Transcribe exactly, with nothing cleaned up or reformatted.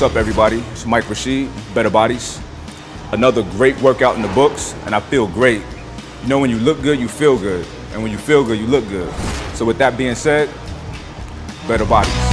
up, everybody? It's Mike Rashid, Better Bodies. Another great workout in the books, and I feel great. You know, when you look good, you feel good. And when you feel good, you look good. So with that being said, Better Bodies.